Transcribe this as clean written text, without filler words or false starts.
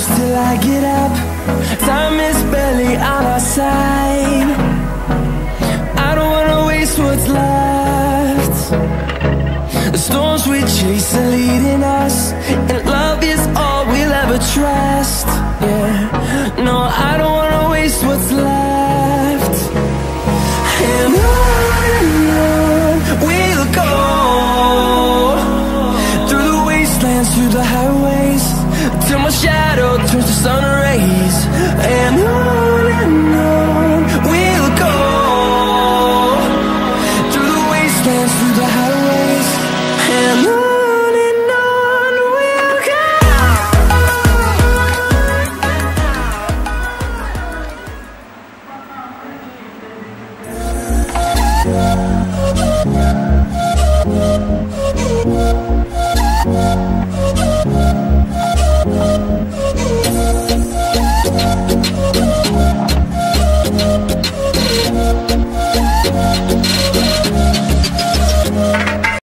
close till I get up. Time is barely on our side. I don't wanna waste what's left. The storms we chase are leading us, and love is all we'll ever trust.